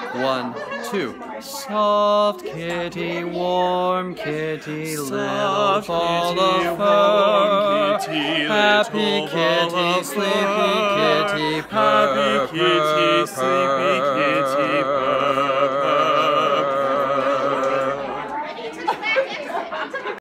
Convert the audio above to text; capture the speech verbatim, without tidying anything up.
One, two. Soft kitty, warm kitty, little ball of fur. Happy kitty, sleepy kitty, purr, Happy kitty, purr, sleepy kitty, purr.